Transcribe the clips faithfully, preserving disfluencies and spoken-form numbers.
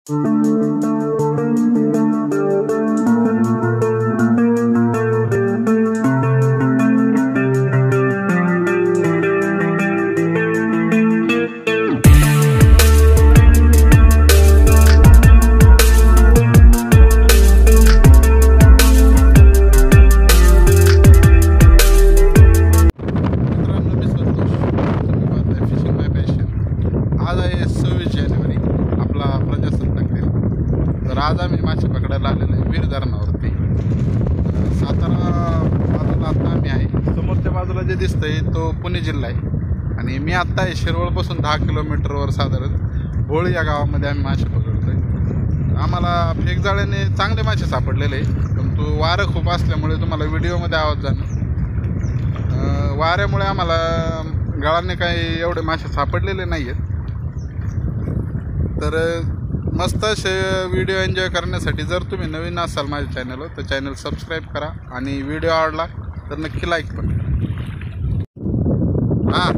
आज आम्ही मासे पकडायला आलेलो आहे वीर धरणावरती. सातारा बाजूला आता आम्ही आहे. समोरच्या बाजूला जे दिसतंय तो पुणे जिल्हा आहे आणि मी आत्ता आहे शिरवळपासून दहा किलोमीटरवर साधारण भोळ या गावामध्ये आम्ही मासे पकडतोय. आम्हाला फेकजाळ्याने चांगले मासे सापडलेले आहे, परंतु वारं खूप असल्यामुळे तुम्हाला व्हिडिओमध्ये आवाज जाणं. वाऱ्यामुळे आम्हाला गाळाने काही एवढे मासे सापडलेले नाही आहेत. तर मस्त असे व्हिडिओ एन्जॉय करण्यासाठी जर तुम्ही नवीन असाल माझ्या चॅनलवर तर चॅनल सबस्क्राईब करा आणि व्हिडिओ आवडला तर नक्की लाईक पण करा. हां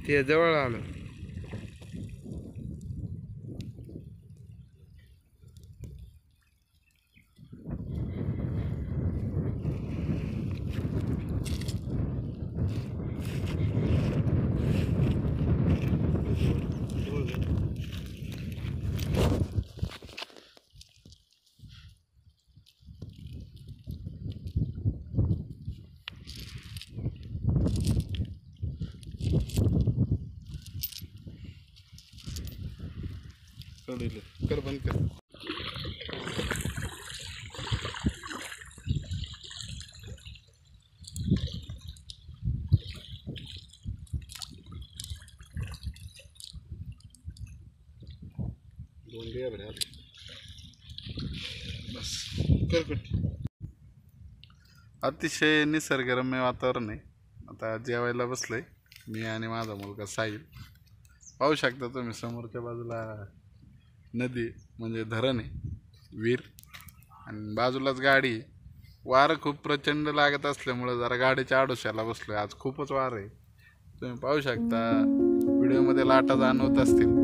ते जवळ आलं. कर बंद कर. दोन दिया बरं बस कर कट. अतिशय निसर्गरम्य वातावरण आहे. आता जेवायला बसलोय मी आणि माझा मुलगा साहिल. पाहू शकता तुम्ही समोरच्या बाजूला नदी म्हणजे धरण आहे, विहीर, आणि बाजूलाच गाडी आहे. वारं खूप प्रचंड लागत असल्यामुळं जरा गाडीच्या आडोश्याला बसलोय. आज खूपच वारं आहे, तुम्ही पाहू शकता. व्हिडिओमध्ये लाटा जाणवत असतील.